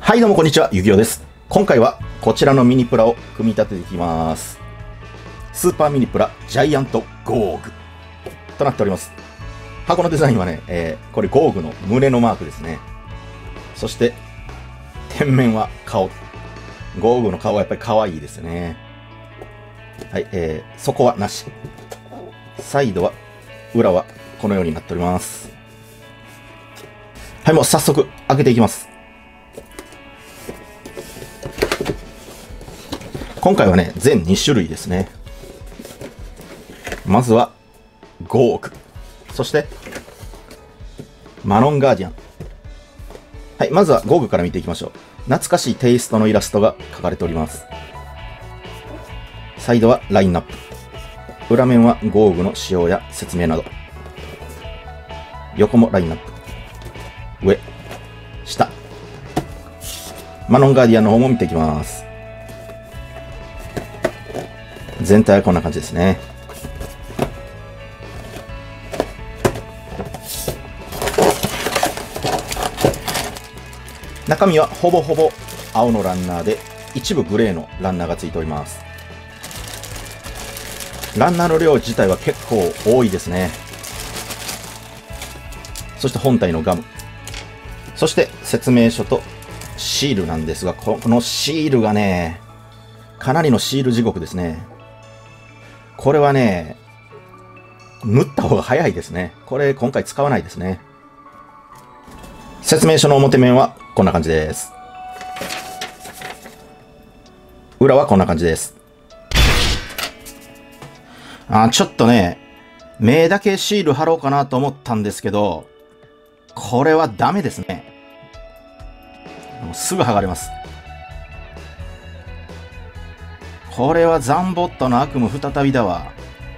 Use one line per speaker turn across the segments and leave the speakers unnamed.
はいどうもこんにちは、ゆきおです。今回はこちらのミニプラを組み立てていきます。スーパーミニプラジャイアントゴーグとなっております。箱のデザインはね、これゴーグの胸のマークですね。そして天面は顔。ゴーグの顔はやっぱり可愛いですね。はい、底はなし。サイドは、裏はこのようになっております。はい、もう早速開けていきます。今回はね、全2種類ですね。まずは、ゴーグ。そして、マノンガーディアン。はい、まずはゴーグから見ていきましょう。懐かしいテイストのイラストが描かれております。サイドはラインナップ。裏面はゴーグの仕様や説明など。横もラインナップ。上、下。マノンガーディアンの方も見ていきます。全体はこんな感じですね。中身はほぼほぼ青のランナーで、一部グレーのランナーがついております。ランナーの量自体は結構多いですね。そして本体のガム。そして説明書とシールなんですが、このシールがね、かなりのシール地獄ですね。これはね、塗った方が早いですね。これ今回使わないですね。説明書の表面はこんな感じです。裏はこんな感じです。ちょっとね、目だけシール貼ろうかなと思ったんですけど、これはダメですね。もうすぐ剥がれます。これはザンボットの悪夢再びだわ。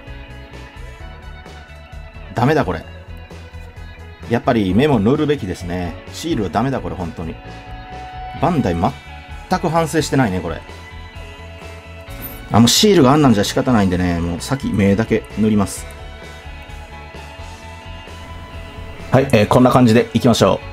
ダメだこれ。やっぱり目も塗るべきですね。シールはダメだこれ本当に。バンダイ全く反省してないねこれ。もうシールがあんなんじゃ仕方ないんでね、もう先目だけ塗ります。はい、こんな感じでいきましょう。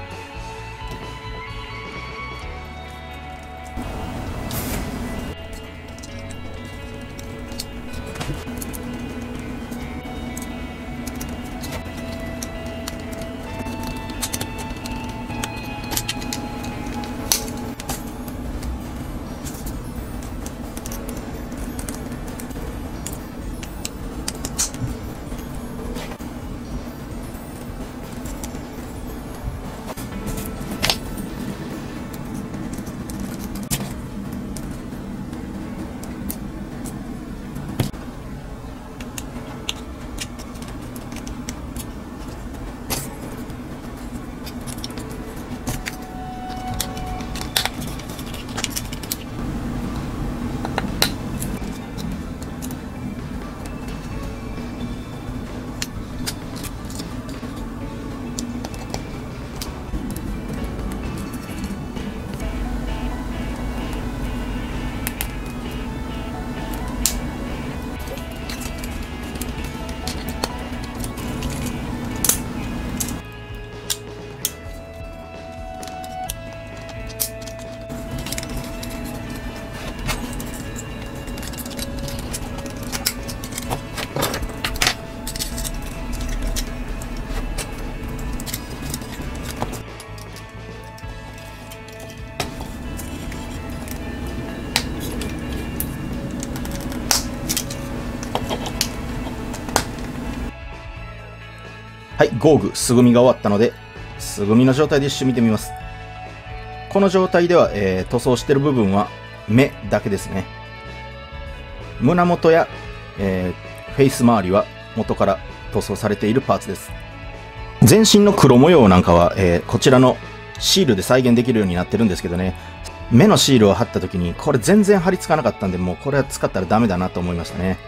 はい、ゴーグ、素組みが終わったので、素組みの状態で一瞬見てみます。この状態では、塗装してる部分は目だけですね。胸元や、フェイス周りは元から塗装されているパーツです。全身の黒模様なんかは、こちらのシールで再現できるようになってるんですけどね、目のシールを貼った時にこれ全然貼り付かなかったんで、もうこれは使ったらダメだなと思いましたね。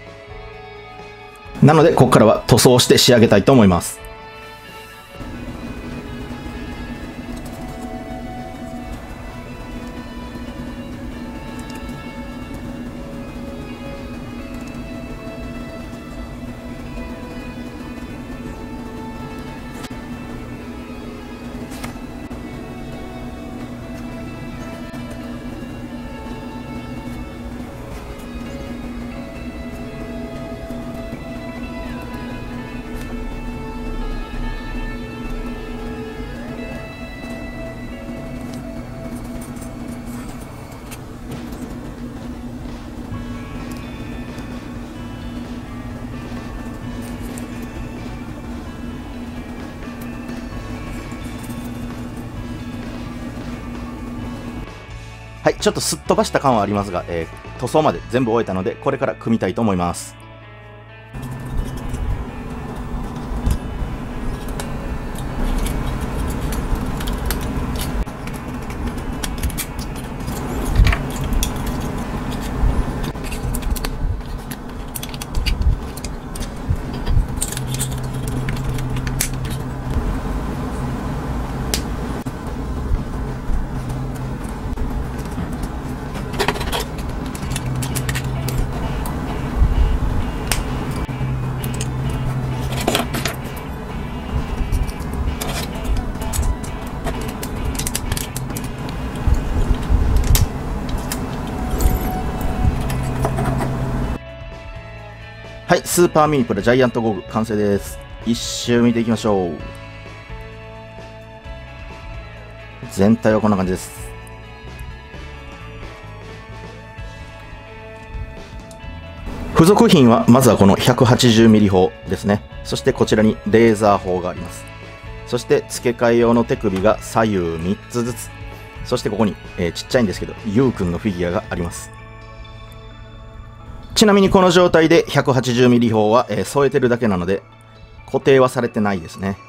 なので、ここからは塗装して仕上げたいと思います。 はい、ちょっとすっ飛ばした感はありますが、塗装まで全部終えたので、これから組みたいと思います。はい、スーパーミニプラジャイアントゴーグ完成です。一周見ていきましょう。全体はこんな感じです。付属品はまずはこの 180mm 砲ですね。そしてこちらにレーザー砲があります。そして付け替え用の手首が左右3つずつ。そしてここに、ちっちゃいんですけどゆうくんのフィギュアがあります。ちなみにこの状態で 180mm 砲は、添えてるだけなので固定はされてないですね。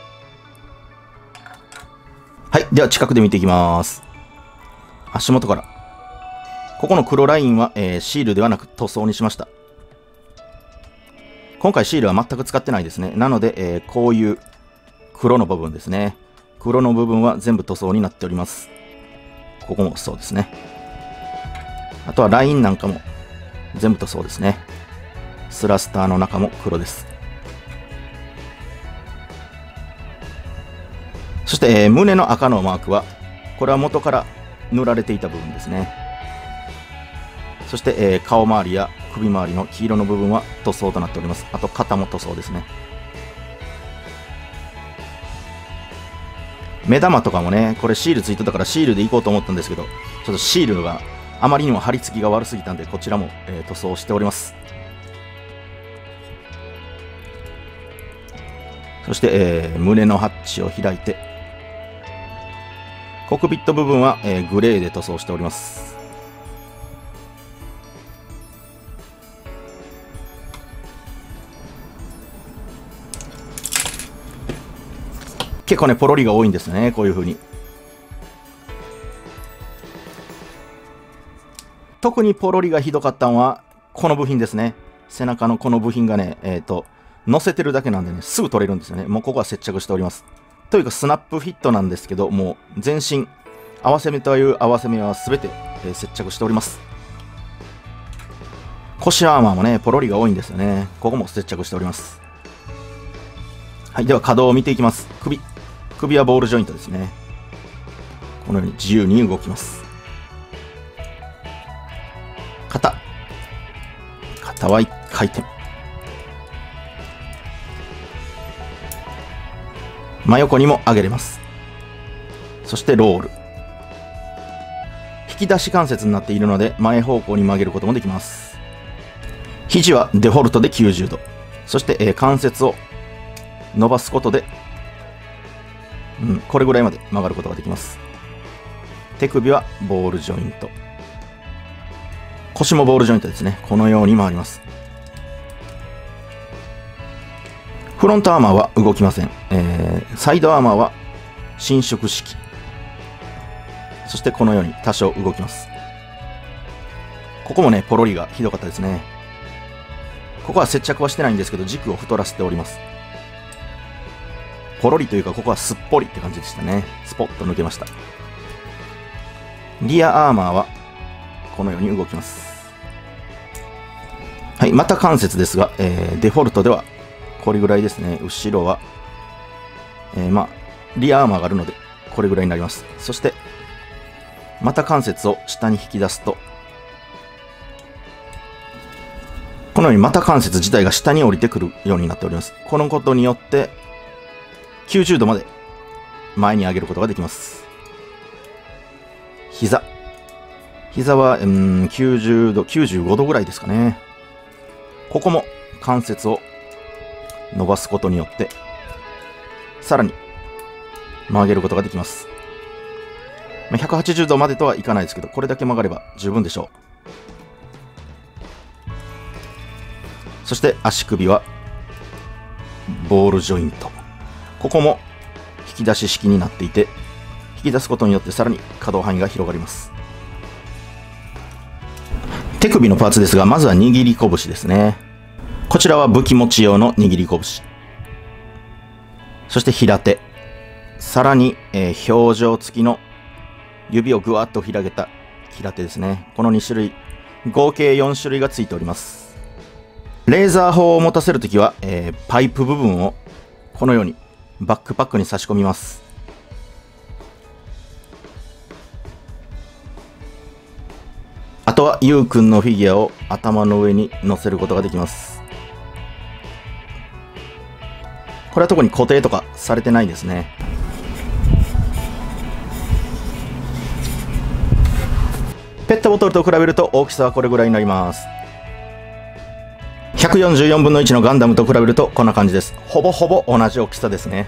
はい、では近くで見ていきます。足元からここの黒ラインは、シールではなく塗装にしました。今回シールは全く使ってないですね。なので、こういう黒の部分ですね。黒の部分は全部塗装になっております。ここもそうですね。あとはラインなんかも全部塗装ですね。スラスターの中も黒です。そして、胸の赤のマークはこれは元から塗られていた部分ですね。そして、顔周りや首周りの黄色の部分は塗装となっております。あと肩も塗装ですね。目玉とかもね、これシールついてたからシールでいこうと思ったんですけど、ちょっとシールがあまりにも貼り付きが悪すぎたんで、こちらも、塗装しております。そして、胸のハッチを開いて、コックピット部分は、グレーで塗装しております。結構ね、ポロリが多いんですね、こういう風に。特にポロリがひどかったのは、この部品ですね。背中のこの部品がね、乗せてるだけなんでね、すぐ取れるんですよね。もうここは接着しております。というか、スナップフィットなんですけど、もう全身、合わせ目という合わせ目は全て、接着しております。腰アーマーもね、ポロリが多いんですよね。ここも接着しております。はい、では可動を見ていきます。首はボールジョイントですね。このように自由に動きます。肩は1回転。真横にも上げれます。そしてロール。引き出し関節になっているので前方向に曲げることもできます。肘はデフォルトで90度。そして、関節を伸ばすことで、これぐらいまで曲がることができます。手首はボールジョイント。腰もボールジョイントですね。このように回ります。フロントアーマーは動きません。サイドアーマーは伸縮式。そしてこのように多少動きます。ここもね、ポロリがひどかったですね。ここは接着はしてないんですけど、軸を太らせております。ポロリというか、ここはすっぽりって感じでしたね。スポッと抜けました。リアアーマーはこのように動きます。はい、また関節ですが、デフォルトではこれぐらいですね。後ろは、リアアーマーがあるのでこれぐらいになります。そしてまた関節を下に引き出すと、このようにまた関節自体が下に降りてくるようになっております。このことによって90度まで前に上げることができます。膝は、90度、95度ぐらいですかね。ここも関節を伸ばすことによって、さらに曲げることができます。 180度までとはいかないですけど、これだけ曲がれば十分でしょう。そして足首はボールジョイント。ここも引き出し式になっていて、引き出すことによってさらに可動範囲が広がります。手首のパーツですが、まずは握り拳ですね。こちらは武器持ち用の握り拳。そして平手。さらに、表情付きの指をぐわっと広げた平手ですね。この2種類、合計4種類がついております。レーザー砲を持たせるときは、パイプ部分をこのようにバックパックに差し込みます。あとはゆうくんのフィギュアを頭の上に乗せることができます。これは特に固定とかされてないですね。ペットボトルと比べると大きさはこれぐらいになります。144分の1のガンダムと比べるとこんな感じです。ほぼほぼ同じ大きさですね。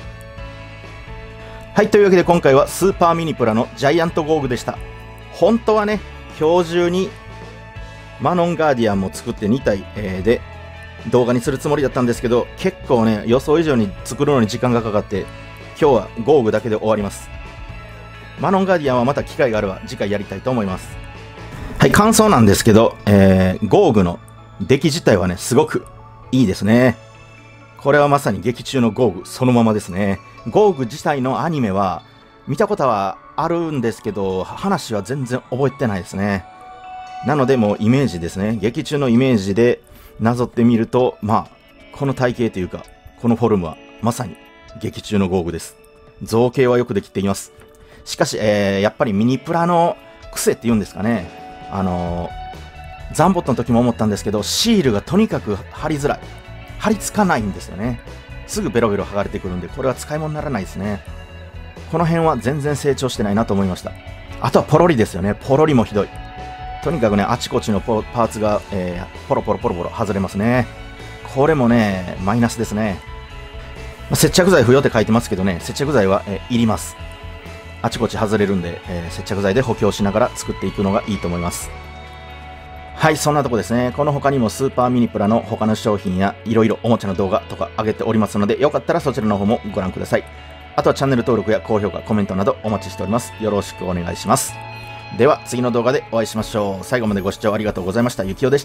はい、というわけで今回はスーパーミニプラのジャイアントゴーグでした。本当はね、今日中にマノンガーディアンも作って2体、で動画にするつもりだったんですけど、結構ね、予想以上に作るのに時間がかかって、今日はゴーグだけで終わります。マノンガーディアンはまた機会があれば次回やりたいと思います。はい、感想なんですけど、ゴーグの出来自体はね、すごくいいですね。これはまさに劇中のゴーグそのままですね。ゴーグ自体のアニメは見たことはあるんですけど、話は全然覚えてないですね。なのでもうイメージですね。劇中のイメージでなぞってみると、まあ、この体型というか、このフォルムはまさに劇中のゴーグです。造形はよくできています。しかし、やっぱりミニプラの癖っていうんですかね。ザンボットの時も思ったんですけど、シールがとにかく貼りづらい。貼り付かないんですよね。すぐベロベロ剥がれてくるんで、これは使い物にならないですね。この辺は全然成長してないなと思いました。あとはポロリですよね。ポロリもひどい。とにかくね、あちこちのパーツが、ポロポロ外れますね。これもね、マイナスですね。接着剤不要って書いてますけどね、接着剤は、いります。あちこち外れるんで、接着剤で補強しながら作っていくのがいいと思います。はい、そんなとこですね。この他にもスーパーミニプラの他の商品やいろいろおもちゃの動画とか上げておりますので、よかったらそちらの方もご覧ください。あとはチャンネル登録や高評価、コメントなどお待ちしております。よろしくお願いします。では次の動画でお会いしましょう。最後までご視聴ありがとうございました。ゆきおでした。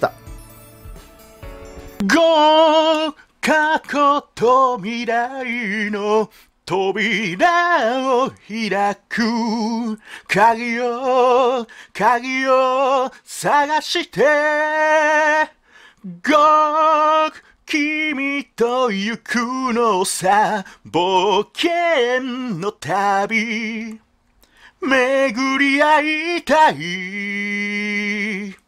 過去と未来の扉を開く鍵を探して君と行くのさ冒険の旅巡り会いたい